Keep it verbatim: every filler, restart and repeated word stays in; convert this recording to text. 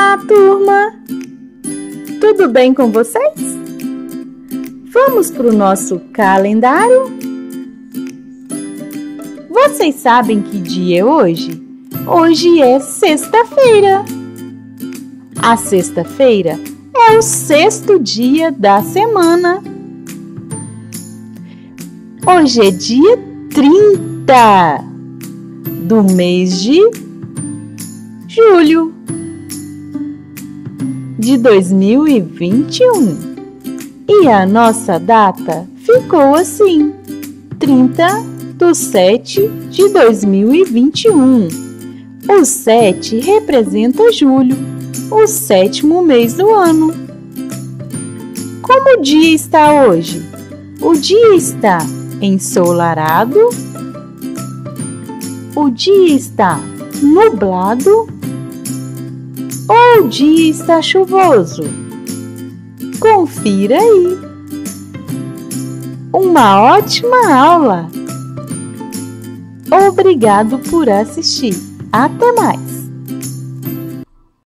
Olá, turma! Tudo bem com vocês? Vamos para o nosso calendário? Vocês sabem que dia é hoje? Hoje é sexta-feira. A sexta-feira é o sexto dia da semana. Hoje é dia trinta do mês de julho de dois mil e vinte e um. E a nossa data ficou assim: trinta de sete de dois mil e vinte e um. O sete representa julho, o sétimo mês do ano. Como o dia está hoje? O dia está ensolarado? O dia está nublado? Ou o dia está chuvoso? Confira aí. Uma ótima aula! Obrigado por assistir. Até mais!